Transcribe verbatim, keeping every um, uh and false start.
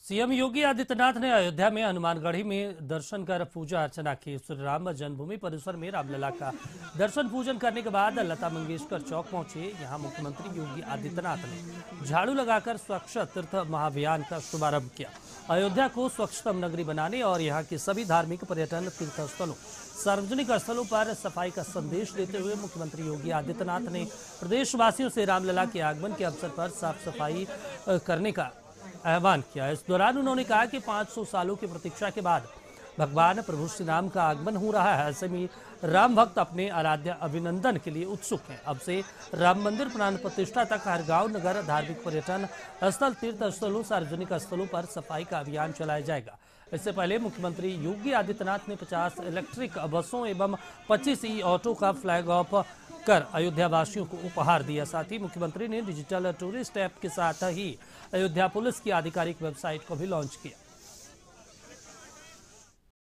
CM Yogi Adityanath ने अयोध्या में हनुमानगढ़ी में दर्शन कर पूजा अर्चना की। श्री राम जन्मभूमि परिसर में रामलला का दर्शन पूजन करने के बाद लता मंगेशकर चौक पहुंचे। यहां मुख्यमंत्री योगी आदित्यनाथ ने झाड़ू लगाकर स्वच्छ तीर्थ महाअभियान का शुभारंभ किया। अयोध्या को स्वच्छतम नगरी बनाने और यहाँ के सभी धार्मिक पर्यटन तीर्थ स्थलों सार्वजनिक स्थलों पर सफाई का संदेश देते हुए मुख्यमंत्री योगी आदित्यनाथ ने प्रदेशवासियों से रामलला के आगमन के अवसर पर साफ सफाई करने का आह्वान किया। इस दौरान उन्होंने कहा कि पाँच सौ सालों की प्रतीक्षा के बाद भगवान प्रभु श्री राम का आगमन हो रहा है। ऐसे में राम भक्त अपने आराध्य अभिनंदन के लिए उत्सुक हैं। अब से राम मंदिर प्राण प्रतिष्ठा तक हर गांव नगर धार्मिक पर्यटन स्थल तीर्थ स्थलों सार्वजनिक स्थलों पर सफाई का अभियान चलाया जाएगा। इससे पहले मुख्यमंत्री योगी आदित्यनाथ ने पचास इलेक्ट्रिक बसों एवं पच्चीस ई ऑटो का फ्लैग ऑफ कर अयोध्या वासियों को उपहार दिया। साथ ही मुख्यमंत्री ने डिजिटल टूरिस्ट ऐप के साथ ही अयोध्या पुलिस की आधिकारिक वेबसाइट को भी लॉन्च किया।